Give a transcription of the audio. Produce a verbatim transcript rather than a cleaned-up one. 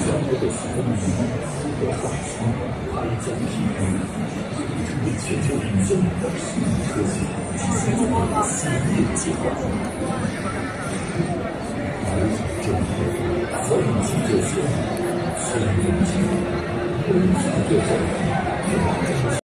多的使用能力和创新，还将提供成为全球领先的生物科学新的三年计划。而这一三级热线，三年级，问题对象，